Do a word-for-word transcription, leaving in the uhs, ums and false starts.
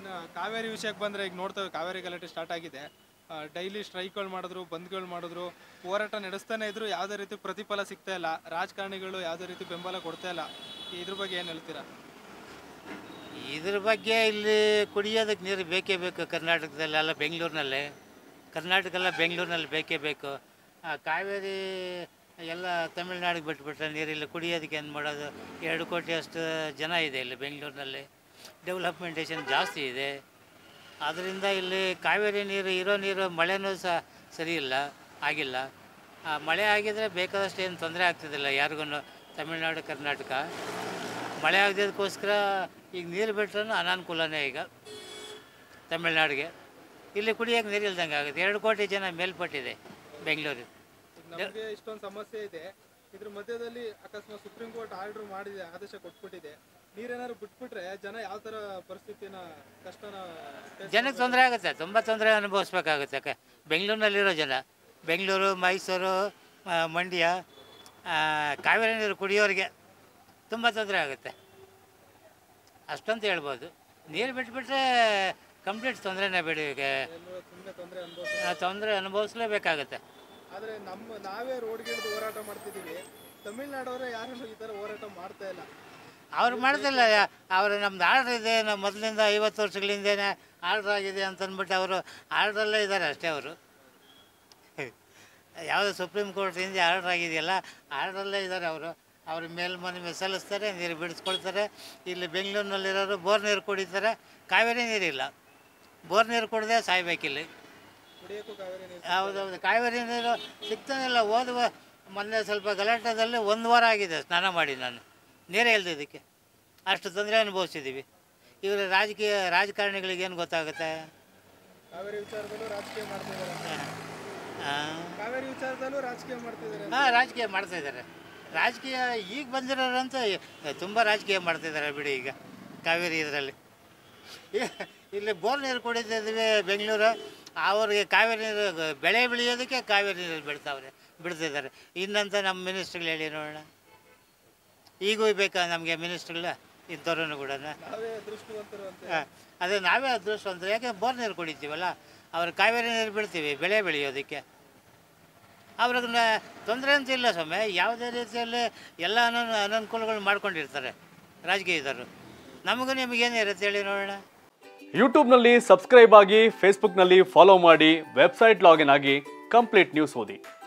ಇನ್ನು ಕಾವೇರಿ ವಿಷಯಕ್ಕೆ ಬಂದರೆ ಈಗ ನೋಡ್ತೇವೆ ಕಾವೇರಿ ಗಲಾಟೆ ಸ್ಟಾರ್ಟ್ ಆಗಿದೆ. ಡೈಲಿ ಸ್ಟ್ರೈಕ್ಗಳು ಮಾಡಿದ್ರು, ಬಂದ್ಗಳು ಮಾಡಿದ್ರು, ಹೋರಾಟ ನಡೆಸ್ತಾನೆ ಇದ್ರು, ಯಾವುದೇ ರೀತಿ ಪ್ರತಿಫಲ ಸಿಗ್ತಾ ಇಲ್ಲ. ರಾಜಕಾರಣಿಗಳು ಯಾವುದೇ ರೀತಿ ಬೆಂಬಲ ಕೊಡ್ತಾ ಇಲ್ಲ. ಇದ್ರ ಬಗ್ಗೆ ಏನು ಹೇಳ್ತೀರಾ? ಇದ್ರ ಬಗ್ಗೆ ಇಲ್ಲಿ ಕುಡಿಯೋದಕ್ಕೆ ನೀರು ಬೇಕೇ ಬೇಕು. ಕರ್ನಾಟಕದಲ್ಲಿ ಅಲ್ಲ, ಬೆಂಗಳೂರಿನಲ್ಲೇ ಕರ್ನಾಟಕ ಎಲ್ಲ ಬೆಂಗಳೂರಿನಲ್ಲಿ ಬೇಕೇ ಬೇಕು. ಕಾವೇರಿ ಎಲ್ಲ ತಮಿಳ್ನಾಡಿಗೆ ಬಿಟ್ಬಿಟ್ರೆ ನೀರಿಲ್ಲ, ಕುಡಿಯೋದಕ್ಕೆ ಏನು ಮಾಡೋದು? ಎರಡು ಕೋಟಿ ಅಷ್ಟು ಜನ ಇದೆ ಇಲ್ಲಿ ಬೆಂಗಳೂರಿನಲ್ಲಿ, ಡೆವಲಪ್ಮೆಂಟೇಷನ್ ಜಾಸ್ತಿ ಇದೆ. ಆದ್ದರಿಂದ ಇಲ್ಲಿ ಕಾವೇರಿ ನೀರು ಇರೋ ನೀರು ಮಳೆನೂ ಸಹ ಸರಿ ಇಲ್ಲ, ಆಗಿಲ್ಲ. ಮಳೆ ಆಗಿದ್ರೆ ಬೇಕಾದಷ್ಟು ಏನು ತೊಂದರೆ ಆಗ್ತಿದ್ದಿಲ್ಲ ಯಾರಿಗೂ. ತಮಿಳ್ನಾಡು ಕರ್ನಾಟಕ ಮಳೆ ಆಗದಿದ್ದಕ್ಕೋಸ್ಕರ ಈಗ ನೀರು ಬಿಟ್ರೂ ಅನಾನುಕೂಲನೇ ಈಗ ತಮಿಳ್ನಾಡಿಗೆ. ಇಲ್ಲಿ ಕುಡಿಯೋಕೆ ನೀರು ಇಲ್ದಂಗೆ ಆಗುತ್ತೆ. ಎರಡು ಕೋಟಿ ಜನ ಮೇಲ್ಪಟ್ಟಿದೆ ಬೆಂಗಳೂರು. ನಮಗೆ ಇಷ್ಟೊಂದು ಸಮಸ್ಯೆ ಇದೆ. ಇದ್ರ ಮಧ್ಯದಲ್ಲಿ ಅಕಸ್ಮಾತ್ ಸುಪ್ರೀಂ ಕೋರ್ಟ್ ಆರ್ಡರ್ ಮಾಡಿದೆ, ಆದೇಶ ಕೊಟ್ಬಿಟ್ಟಿದೆ. ನೀರೇನಾದ್ರು ಬಿಟ್ಬಿಟ್ರೆ ಜನ ಯಾವ ಥರ ಪರಿಸ್ಥಿತಿನ ಕಷ್ಟನ ಜನಕ್ಕೆ ತೊಂದರೆ ಆಗುತ್ತೆ, ತುಂಬ ತೊಂದರೆ ಅನುಭವಿಸ್ಬೇಕಾಗುತ್ತೆ. ಯಾಕೆ ಬೆಂಗಳೂರಿನಲ್ಲಿರೋ ಜನ, ಬೆಂಗಳೂರು, ಮೈಸೂರು, ಮಂಡ್ಯ, ಕಾವೇರಿ ನೀರು ಕುಡಿಯೋರಿಗೆ ತುಂಬ ತೊಂದರೆ ಆಗುತ್ತೆ ಅಷ್ಟಂತ ಹೇಳ್ಬೋದು. ನೀರು ಬಿಟ್ಬಿಟ್ರೆ ಕಂಪ್ಲೀಟ್ ತೊಂದರೆನೇ ಬಿಡಿ. ಈಗ ತೊಂದರೆ ಅನುಭವಿಸ್ಲೇಬೇಕಾಗುತ್ತೆ. ಆದರೆ ನಮ್ಮ ನಾವೇ ರೋಡ್ಗಿಳಿದು ಹೋರಾಟ ಮಾಡ್ತಿದ್ದೀವಿ. ತಮಿಳ್ನಾಡವರೇ ಯಾರು ಈ ಥರ ಹೋರಾಟ ಮಾಡ್ತಾ ಇಲ್ಲ. ಅವ್ರು ಮಾಡ್ತಿಲ್ಲ. ಅವರು ನಮ್ದು ಆರ್ಡ್ರ್ ಇದೆ, ನಮ್ಮ ಮೊದಲಿಂದ ಐವತ್ತು ವರ್ಷಗಳಿಂದನೇ ಆರ್ಡ್ರ್ ಆಗಿದೆ ಅಂತ ಅಂದ್ಬಿಟ್ಟು ಅವರು ಆರ್ಡ್ರಲ್ಲೇ ಇದ್ದಾರೆ ಅಷ್ಟೇ. ಅವರು ಯಾವುದೋ ಸುಪ್ರೀಂ ಕೋರ್ಟಿಂದ ಆರ್ಡ್ರ್ ಆಗಿದೆಯಲ್ಲ, ಆರ್ಡ್ರಲ್ಲೇ ಇದ್ದಾರೆ ಅವರು. ಅವ್ರ ಮೇಲ್ಮನವಿ ಸಲ್ಲಿಸ್ತಾರೆ, ನೀರು ಬಿಡಿಸ್ಕೊಳ್ತಾರೆ. ಇಲ್ಲಿ ಬೆಂಗಳೂರಿನಲ್ಲಿರೋರು ಬೋರ್ ನೀರು ಕುಡಿತಾರೆ, ಕಾವೇರಿ ನೀರಿಲ್ಲ. ಬೋರ್ ನೀರು ಕುಡಿದೇ ಸಾಯ್ಬೇಕಿಲ್ಲಿ. ಹೌದೌದು, ಕಾವೇರಿ ನೀರು ಸಿಗ್ತಾನೆ ಇಲ್ಲ. ಓದುವ ಮೊನ್ನೆ ಸ್ವಲ್ಪ ಗಲಾಟೆದಲ್ಲಿ ಒಂದು ವಾರ ಆಗಿದೆ ಸ್ನಾನ ಮಾಡಿ ನಾನು, ನೀರೇ ಇಲ್ದಿದ್ದಕ್ಕೆ. ಅಷ್ಟು ತೊಂದರೆ ಅನುಭವಿಸಿದ್ದೀವಿ. ಇವರು ರಾಜಕೀಯ ರಾಜಕಾರಣಿಗಳಿಗೆ ಏನು ಗೊತ್ತಾಗುತ್ತೆ? ಕಾವೇರಿ ವಿಚಾರದಲ್ಲೂ ರಾಜಕೀಯ ಮಾಡ್ತಿದ್ದಾರೆ. ಕಾವೇರಿ ವಿಚಾರದಲ್ಲೂ ರಾಜಕೀಯ ಮಾಡ್ತಿದ್ದಾರೆ. ಹಾಂ, ರಾಜಕೀಯ ಮಾಡ್ತಾಯಿದ್ದಾರೆ. ರಾಜಕೀಯ ಈಗ ಬಂದಿರೋರಂತ ತುಂಬ ರಾಜಕೀಯ ಮಾಡ್ತಿದ್ದಾರೆ ಬಿಡಿ. ಈಗ ಕಾವೇರಿ ಇದರಲ್ಲಿ ಇಲ್ಲಿ ಬೋರ್ ನೀರು ಕುಡಿತಿದ್ವಿ ಬೆಂಗಳೂರು, ಅವ್ರಿಗೆ ಕಾವೇರಿ ನೀರು ಬೆಳೆ ಬೆಳೆಯೋದಕ್ಕೆ ಕಾವೇರಿ ನೀರು ಬಿಡ್ತಾವ್ರೆ ಬಿಡ್ತಿದ್ದಾರೆ. ಇನ್ನಂತ ನಮ್ಮ ಮಿನಿಸ್ಟ್ರುಗಳು ಹೇಳಿ ನೋಡೋಣ. ಈಗೂ ಬೇಕಾ ನಮಗೆ ಮಿನಿಸ್ಟ್ರುಗಳ ಇಂಥವ್ರೂ ಕೂಡ? ಅದೇ ನಾವೇ ಅದೃಷ್ಟವಂತರು. ಯಾಕೆ ಬೋರ್ ನೀರು ಕುಡಿತೀವಲ್ಲ, ಅವ್ರು ಕಾವೇರಿ ನೀರು ಬಿಡ್ತೀವಿ ಬೆಳೆ ಬೆಳೆಯೋದಕ್ಕೆ. ಅವ್ರಿಗೆ ತೊಂದರೆ ಅಂತ ಇಲ್ಲ ಸ್ವಾಮಿ. ಯಾವುದೇ ರೀತಿಯಲ್ಲಿ ಎಲ್ಲ ಅನ ಅನನುಕೂಲಗಳು ಮಾಡ್ಕೊಂಡಿರ್ತಾರೆ ರಾಜಕೀಯದವರು. ನಮಗೂ ನಿಮಗೇನು ಇರುತ್ತೆ ಹೇಳಿ ನೋಡೋಣ. ಯೂಟ್ಯೂಬ್ನಲ್ಲಿ ಸಬ್ಸ್ಕ್ರೈಬ್ ಆಗಿ, ಫೇಸ್ಬುಕ್ನಲ್ಲಿ ಫಾಲೋ ಮಾಡಿ, ವೆಬ್ಸೈಟ್ ಲಾಗಿನ್ ಆಗಿ ಕಂಪ್ಲೀಟ್ ನ್ಯೂಸ್ ಓದಿ.